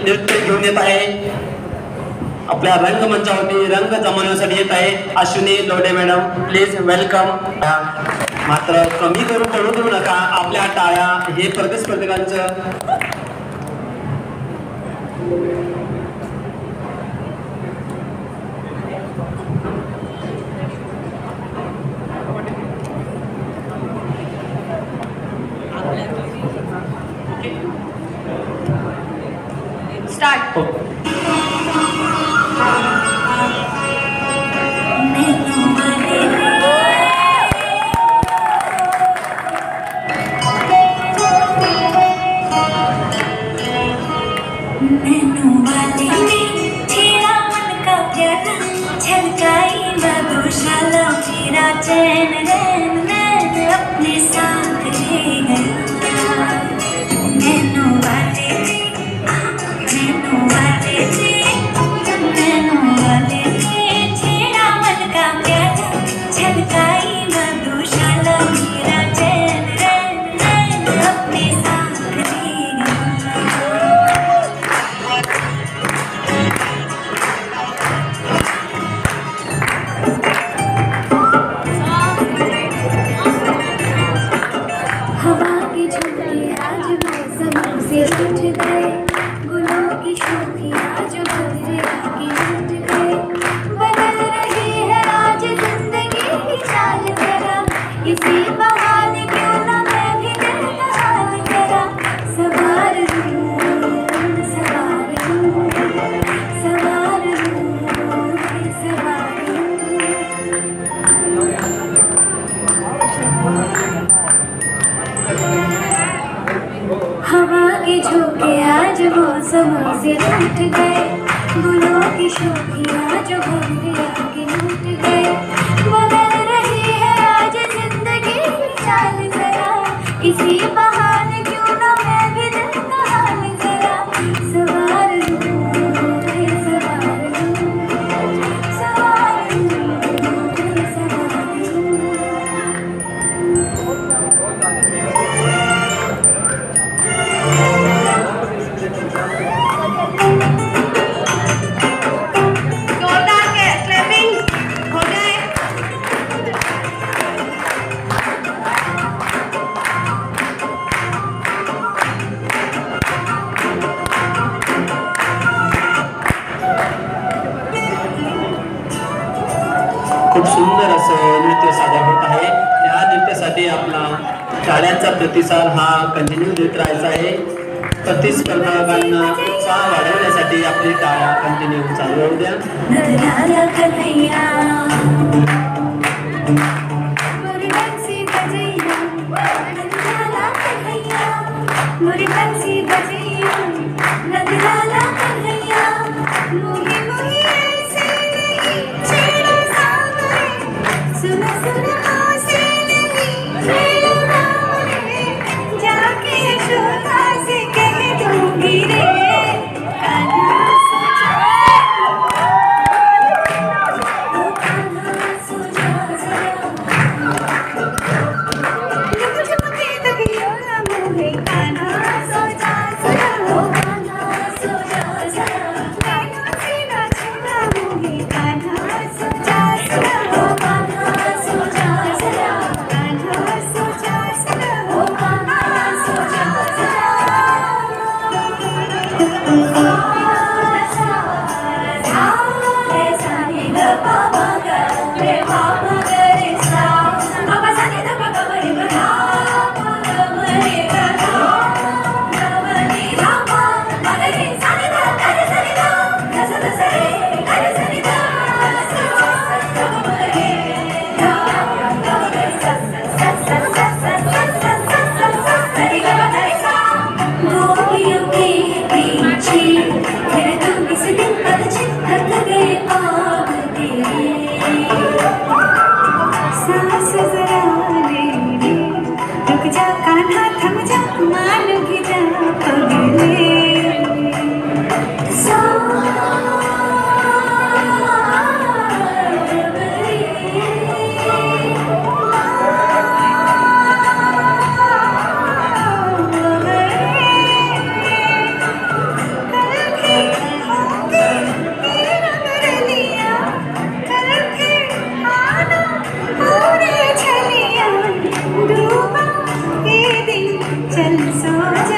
नृत्य घेऊन येत आहे. आपल्या रंगमंचावरती रंग जमवण्यासाठी येत आहे Ashwini Lodhe madam. Please welcome. मात्र कमी करून पडू देऊ नका. आपल्या टाळ्या हे प्रतिस्पर्धकांचं स्टार्ट. छलकाई मधुशाला मेरा चैन रैन नैन अपने साथ ले गया. नैनो वाले छेड़ा मन का प्यारा. छलकाई मधुशाला मेरा चैन रैन नैन अपने साथ ले हवा के झोंके आज मौसम से उठ गए. गुलों की शोखी आज घर से आगे उठ गए. बदल रही है आज जिंदगी की चाल जरा. इसी बहाने क्यों ना मैं भी दिल का हाल जरा सवार लूं, सवार लूं, सवार लूं, सवार लूं. हवा के झोंके आज मौसमों से उठ गए. गुलों की शोखी आज घर से आगे उठ गए. बदल रही है आज जिंदगी की चाल जरा. किसी बहाने क्यों ना मैं भी दिल का हाल जरा सवार लूं, सवार लूं, सवार लूं, सवार लूं. जोरदार के क्लैपिंग हो जाए. खूप सुंदर असं नृत्य सादर होत आहे. या नृत्यासाठी आपला टाळ्यांचा प्रतिसाद हा कंटिन्यू देत राहायचा आहे. प्रतिस्पर्धकांना उत्साह वाढवण्यासाठी आपली टाळ्या कंटिन्यू चालू राहू द्या. नगराला कन्हैया मोरी बंसी बजैया. नगराला कन्हैया मोरी बंसी बजैया. नगराला कन्हैया मोही मोही ऐसे नहीं छेड़ो सामने. सुनो सुनो ऐसे नहीं छेड़ो सामने. जाके यशोदा से कह दूंगी रे कान्हा सो जा. होंगे ये रंगरलियां, कल फिर आना पूरे छलियां, डूबा ये दिन चल सो जा।